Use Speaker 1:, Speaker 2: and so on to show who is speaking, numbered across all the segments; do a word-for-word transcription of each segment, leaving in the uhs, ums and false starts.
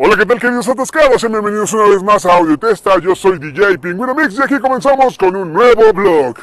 Speaker 1: Hola, ¿qué tal, queridos atascados? Sean bienvenidos una vez más a Audio Testa. Yo soy D J Pingüino Mix y aquí comenzamos con un nuevo vlog.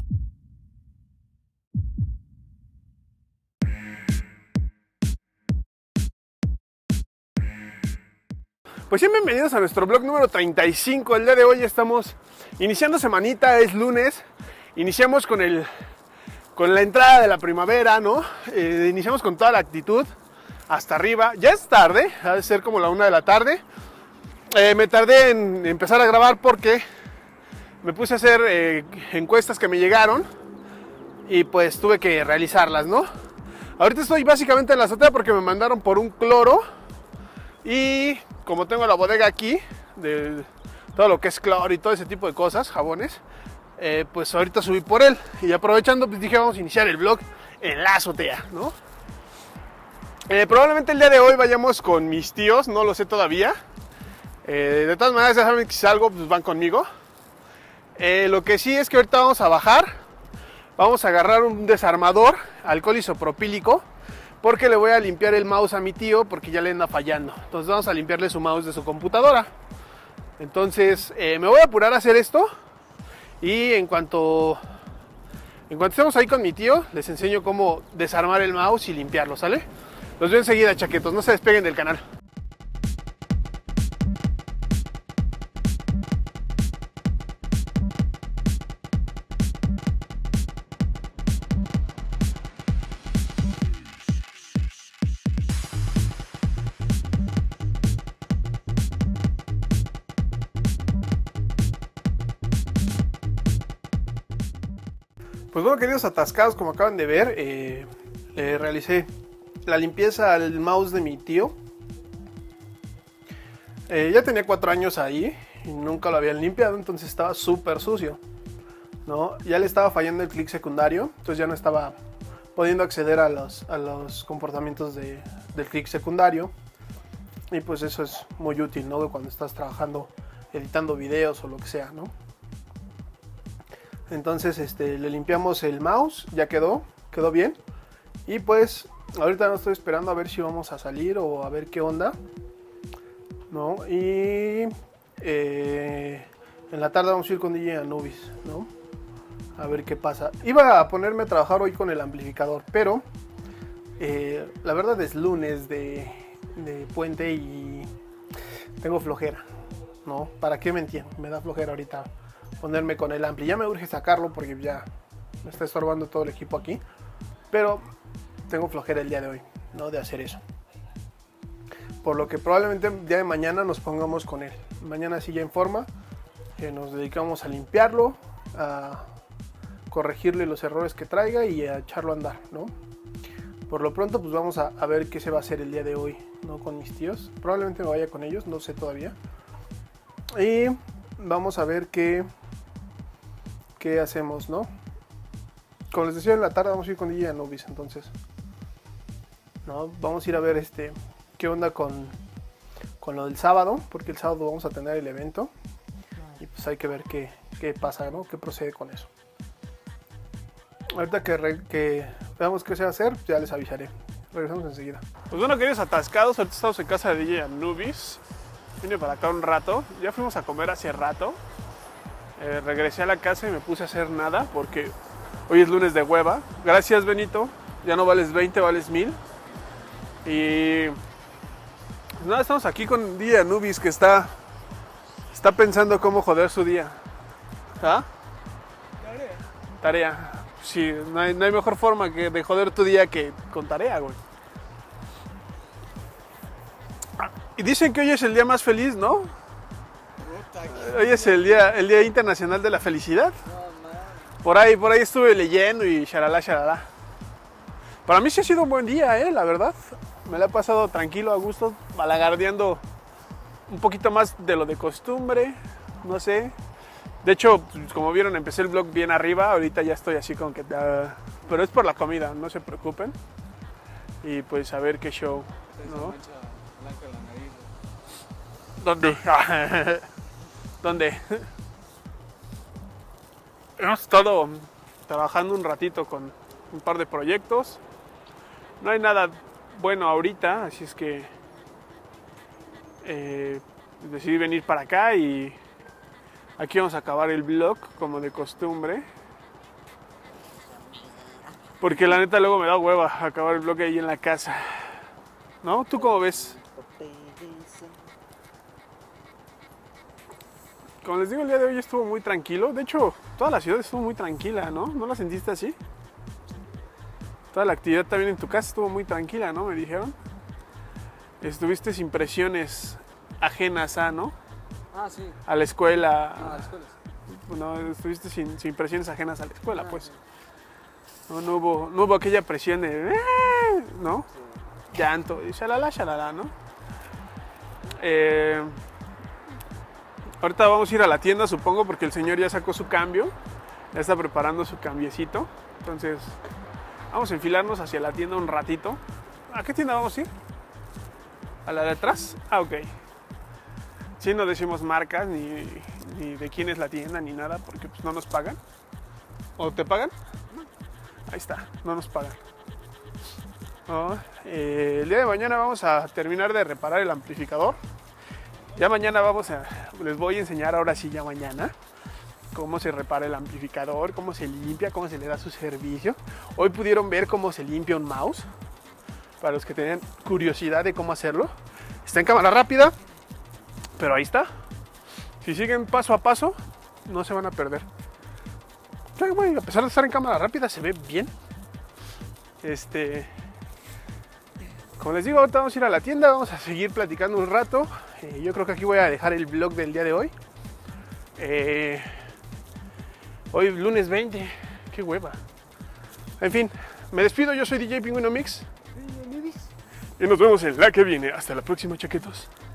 Speaker 2: Pues bien, bienvenidos a nuestro vlog número treinta y cinco. El día de hoy estamos iniciando semanita, es lunes. Iniciamos con el con la entrada de la primavera, ¿no? Eh, iniciamos con toda la actitud hasta arriba. Ya es tarde, ha de ser como la una de la tarde. Eh, me tardé en empezar a grabar porque me puse a hacer eh, encuestas que me llegaron y pues tuve que realizarlas, ¿no? Ahorita estoy básicamente en la azotea porque me mandaron por un cloro y como tengo la bodega aquí de todo lo que es cloro y todo ese tipo de cosas, jabones, eh, pues ahorita subí por él y aprovechando pues dije vamos a iniciar el vlog en la azotea, ¿no? Eh, probablemente el día de hoy vayamos con mis tíos, no lo sé todavía. Eh, de todas maneras ya saben que si salgo pues van conmigo. Eh, lo que sí es que ahorita vamos a bajar, vamos a agarrar un desarmador, alcohol isopropílico, porque le voy a limpiar el mouse a mi tío porque ya le anda fallando. Entonces vamos a limpiarle su mouse de su computadora. Entonces eh, me voy a apurar a hacer esto y en cuanto en cuanto estemos ahí con mi tío les enseño cómo desarmar el mouse y limpiarlo, ¿sale? Los veo enseguida, chaquetos, no se despeguen del canal. Pues bueno, queridos atascados, como acaban de ver, eh, eh, realicé la limpieza al mouse de mi tío. Eh, ya tenía cuatro años ahí y nunca lo habían limpiado, entonces estaba súper sucio, ¿no? Ya le estaba fallando el clic secundario, entonces ya no estaba pudiendo acceder a los, a los comportamientos de, del clic secundario. Y pues eso es muy útil, ¿no? Cuando estás trabajando, editando videos o lo que sea, ¿no? Entonces este, le limpiamos el mouse, ya quedó, quedó bien. Y pues ahorita no estoy esperando a ver si vamos a salir o a ver qué onda, ¿no? Y eh, en la tarde vamos a ir con D J Anubis, ¿no? A ver qué pasa. Iba a ponerme a trabajar hoy con el amplificador, pero eh, la verdad es lunes de, de puente y tengo flojera, ¿no? ¿Para qué me entiendo? Me da flojera ahorita ponerme con el ampli. Ya me urge sacarlo porque ya me está estorbando todo el equipo aquí, pero tengo flojera el día de hoy, ¿no? De hacer eso, por lo que probablemente el día de mañana nos pongamos con él. Mañana sí ya en forma, que nos dedicamos a limpiarlo, a corregirle los errores que traiga y a echarlo a andar, ¿no? Por lo pronto pues vamos a, a ver qué se va a hacer el día de hoy, ¿no? Con mis tíos, probablemente me vaya con ellos, no sé todavía. Y vamos a ver qué qué hacemos, ¿no? Como les decía, en la tarde vamos a ir con D J Anubis, entonces, ¿no? Vamos a ir a ver este qué onda con, con lo del sábado, porque el sábado vamos a tener el evento y pues hay que ver qué, qué pasa, ¿no? Qué procede con eso. Ahorita que, re, que veamos qué se va a hacer, ya les avisaré. Regresamos enseguida. Pues bueno, queridos atascados, ahorita estamos en casa de D J Anubis. Vine para acá un rato, ya fuimos a comer hace rato. Eh, regresé a la casa y me puse a hacer nada porque hoy es lunes de hueva. Gracias, Benito, ya no vales veinte, vales mil. Y pues nada, estamos aquí con D J Anubis que está está pensando cómo joder su día. ¿Ah? Tarea. Tarea. Sí, no hay, no hay mejor forma que de joder tu día que con tarea, güey. Y dicen que hoy es el día más feliz, ¿no? Hoy es el día, el día internacional de la felicidad. Por ahí, por ahí estuve leyendo y shalala, shalala. Para mí sí ha sido un buen día, eh, la verdad. Me la he pasado tranquilo, a gusto, balagardeando un poquito más de lo de costumbre, no sé. De hecho, como vieron, empecé el vlog bien arriba, ahorita ya estoy así como que... Uh, pero es por la comida, no se preocupen. Y pues a ver qué show, ¿no? ¿Dónde? ¿Dónde? Hemos estado trabajando un ratito con un par de proyectos. No hay nada bueno ahorita, así es que eh, decidí venir para acá y aquí vamos a acabar el vlog como de costumbre. Porque la neta luego me da hueva acabar el vlog ahí en la casa. ¿No? ¿Tú cómo ves? Como les digo, el día de hoy estuvo muy tranquilo. De hecho, toda la ciudad estuvo muy tranquila, ¿no? ¿No la sentiste así? Toda la actividad también en tu casa estuvo muy tranquila, ¿no? Me dijeron. Estuviste sin presiones ajenas a, ¿no?
Speaker 3: Ah, sí.
Speaker 2: A la escuela.
Speaker 3: Ah, a la escuela, sí.
Speaker 2: No, estuviste sin, sin presiones ajenas a la escuela,
Speaker 3: Ah,
Speaker 2: pues.
Speaker 3: sí.
Speaker 2: No, no, hubo, no hubo aquella presión de... "Eh", ¿no?
Speaker 3: Sí.
Speaker 2: Llanto, y shalala, shalala, ¿no? Eh, ahorita vamos a ir a la tienda, supongo, porque el señor ya sacó su cambio. Ya está preparando su cambiecito. Entonces, vamos a enfilarnos hacia la tienda un ratito. ¿A qué tienda vamos a ir? ¿A la de atrás? Ah, ok. Sí, no decimos marcas, ni, ni de quién es la tienda, ni nada, porque pues no nos pagan. ¿O te pagan? Ahí está, no nos pagan. No, eh, el día de mañana vamos a terminar de reparar el amplificador. Ya mañana vamos a... Les voy a enseñar ahora sí, ya mañana, cómo se repara el amplificador, cómo se limpia, cómo se le da su servicio. Hoy pudieron ver cómo se limpia un mouse. Para los que tenían curiosidad de cómo hacerlo. Está en cámara rápida, pero ahí está. Si siguen paso a paso, no se van a perder. Bueno, a pesar de estar en cámara rápida, se ve bien. Este, como les digo, ahorita vamos a ir a la tienda, vamos a seguir platicando un rato. Eh, yo creo que aquí voy a dejar el vlog del día de hoy. Eh, hoy lunes veinte, qué hueva. En fin, me despido, yo soy D J Pingüino Mix. Y nos vemos en la que viene. Hasta la próxima, chaquetos.